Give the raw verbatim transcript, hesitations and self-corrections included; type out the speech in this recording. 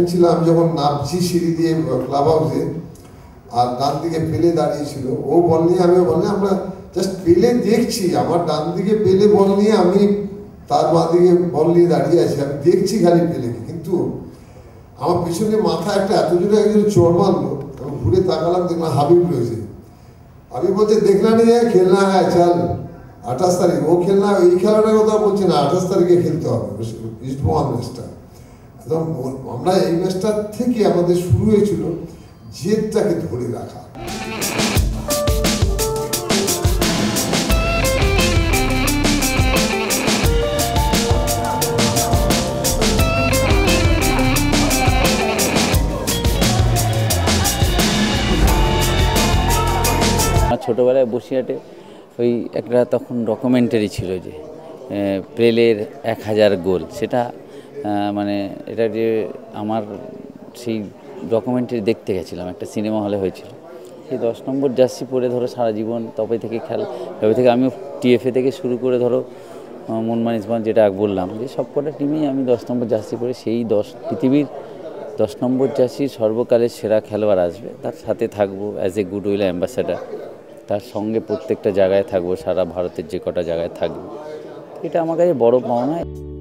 Captain ছিলাম আমি যখন নামছি সিঁড়ি দিয়ে ক্লাব হাউসে, আর ডান দিকে পেলে দাঁড়িয়েছিল, ও বল নিয়ে আমিও বল নিয়ে, আমরা জাস্ট পেলে দেখছি, আমার ডান দিকে পেলে বল নিয়ে, আমি তার বাঁ দিকে বল নিয়ে দাঁড়িয়ে আছি, আমি দেখছি খালি পেলেকে। কিন্তু আমার পিছনে মাথা একটা এত জোরে একজন চোর মারলো, আমি ঘুরে তাকালাম, দেখলাম হাবিব রয়েছে। হাবিব বলছে দেখলা নিয়ে খেলনা হ্যাঁ চাল আঠাশ তারিখ, ও খেলনা এই খেলাটার কথা বলছে না, আঠাশ তারিখে খেলতে হবে ইস্টবেঙ্গল ম্যাচটা। একদম আমরা এই ম্যাচটা থেকে আমাদের শুরু হয়েছিল জেদটাকে ধরে রাখা। ছোটোবেলায় বসিরহাটে ওই একটা তখন ডকুমেন্টারি ছিল যে পেলের এক হাজার গোল, সেটা মানে এটা যে আমার সেই ডকুমেন্টারি দেখতে গেছিলাম, একটা সিনেমা হলে হয়েছিল। সেই দশ নম্বর জার্সি পরে ধরো সারা জীবন তবে থেকে খেলা, তবে থেকে আমিও টিএফএ থেকে শুরু করে ধরো মনমান ইসমান যেটা বললাম, যে সব কটা টিমেই আমি দশ নম্বর জার্সি পরে, সেই দশ পৃথিবীর দশ নম্বর জার্সির সর্বকালের সেরা খেলোয়াড় আসবে তার সাথে থাকবো অ্যাজ এ গুডউইল অ্যাম্বাসাডার, তার সঙ্গে প্রত্যেকটা জায়গায় থাকবো, সারা ভারতের যে কটা জায়গায় থাকবো, এটা আমার কাছে বড় পাওনা।